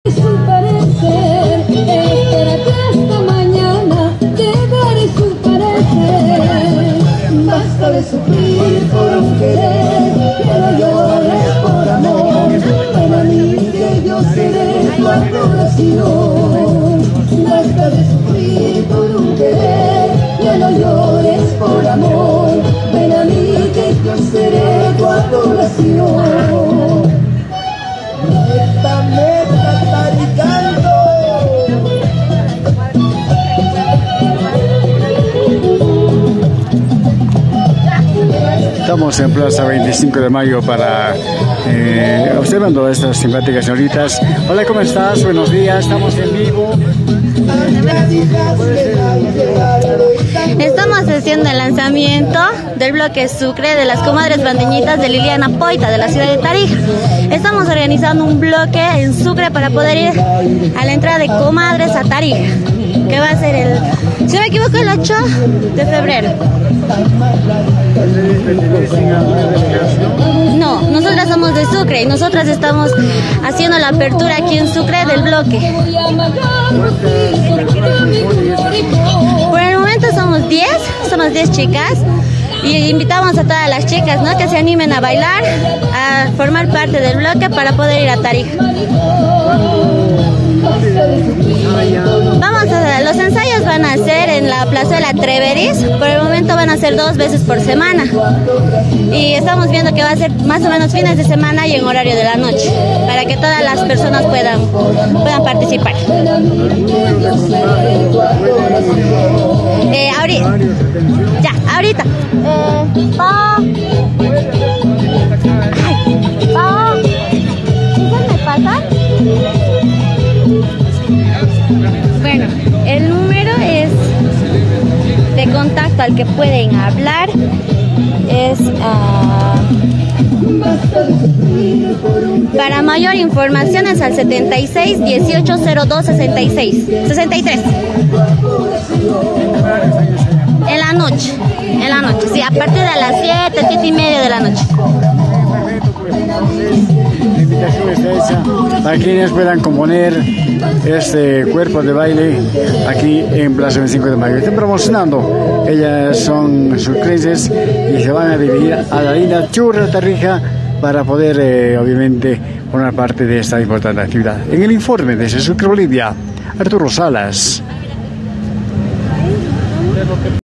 su parecer. Espérate hasta mañana, te daré su parecer. Basta de sufrir por un querer, que no llores por amor. Para mí que yo seré tu adoración. Basta de sufrir por un querer, que no llores por amor. Ven a mí que yo seré tu adoración. Meta, meta, taricando. Estamos en Plaza 25 de Mayo para observando a estas simpáticas señoritas. Hola, ¿cómo estás? Buenos días, estamos en vivo. Estamos haciendo el lanzamiento del bloque Sucre de las comadres bandeñitas de Liliana Poita de la ciudad de Tarija. Estamos organizando un bloque en Sucre para poder ir a la entrada de comadres a Tarija, que va a ser el, si no me equivoco, el 8 de febrero. No, nosotras somos de Sucre y nosotras estamos haciendo la apertura aquí en Sucre del bloque. Por el momento somos 10 chicas y invitamos a todas las chicas, ¿no?, que se animen a bailar, a formar parte del bloque para poder ir a Tarija. Los ensayos van a ser en la plazuela Treveris. Por el momento van a ser 2 veces por semana y estamos viendo que va a ser más o menos fines de semana y en horario de la noche para que todas las personas puedan participar. Ahorita. ¿Me pasa? Bueno, el número es de contacto al que pueden hablar es para mayor información es al 76 18 02 63. En la noche, sí, a partir de las 7:30 de la noche. La invitación está hecha para quienes puedan componer este cuerpo de baile aquí en Plaza 25 de Mayo. Están promocionando, ellas son sucrenses y se van a dividir a la linda Churra Tarija para poder, obviamente, formar parte de esta importante actividad. En el informe desde Sucre, Bolivia, Arturo Salas.